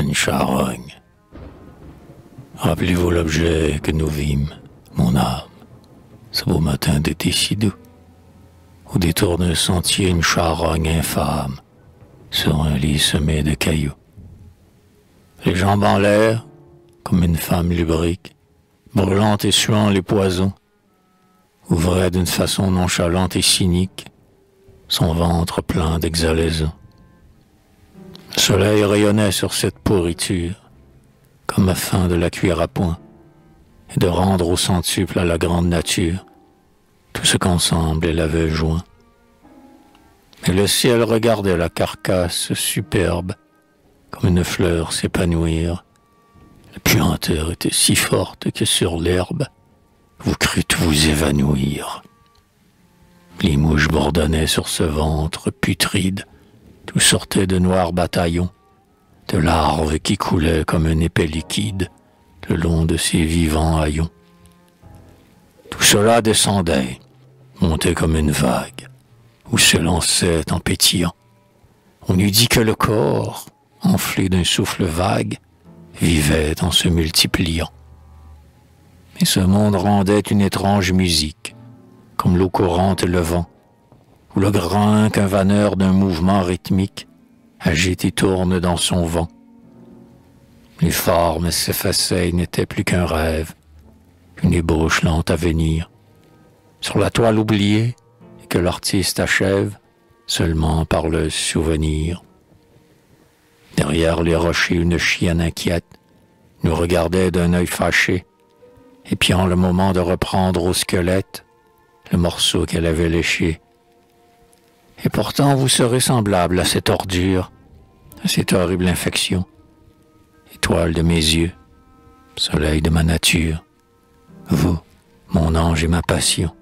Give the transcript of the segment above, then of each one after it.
une charogne. Rappelez-vous l'objet que nous vîmes, mon âme, ce beau matin d'été si doux. Au détour d'un sentier, une charogne infâme, sur un lit semé de cailloux. Les jambes en l'air, comme une femme lubrique, brûlante et suant les poisons, ouvrait d'une façon nonchalante et cynique son ventre plein d'exhalaisons. Le soleil rayonnait sur cette pourriture, comme afin de la cuire à point, et de rendre au centuple à la grande nature tout ce qu'ensemble elle avait joint. Et le ciel regardait la carcasse superbe, comme une fleur s'épanouir. La puanteur était si forte que sur l'herbe, vous crûtes vous évanouir. Les mouches bourdonnaient sur ce ventre putride, d'où sortaient de noirs bataillons, de larves qui coulaient comme une épée liquide le long de ces vivants haillons. Tout cela descendait, montait comme une vague, ou se lançait en pétillant. On eût dit que le corps, enflé d'un souffle vague, vivait en se multipliant. Et ce monde rendait une étrange musique, comme l'eau courante et le vent, ou le grain qu'un vanneur d'un mouvement rythmique agite et tourne dans son vent. Les formes s'effaçaient et n'étaient plus qu'un rêve, une ébauche lente à venir, sur la toile oubliée et que l'artiste achève seulement par le souvenir. Derrière les rochers, une chienne inquiète nous regardait d'un œil fâché, épiant le moment de reprendre au squelette le morceau qu'elle avait léché. Et pourtant vous serez semblable à cette ordure, à cette horrible infection, étoile de mes yeux, soleil de ma nature, vous, mon ange et ma passion.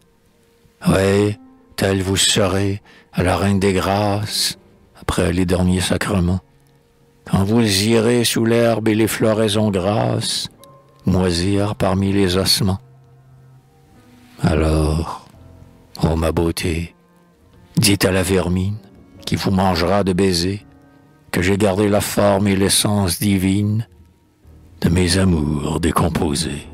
Ouais, tel vous serez à la reine des grâces, après les derniers sacrements, quand vous irez sous l'herbe et les floraisons grasses, moisir parmi les ossements. Alors, ô ma beauté, dites à la vermine qui vous mangera de baisers que j'ai gardé la forme et l'essence divine de mes amours décomposés.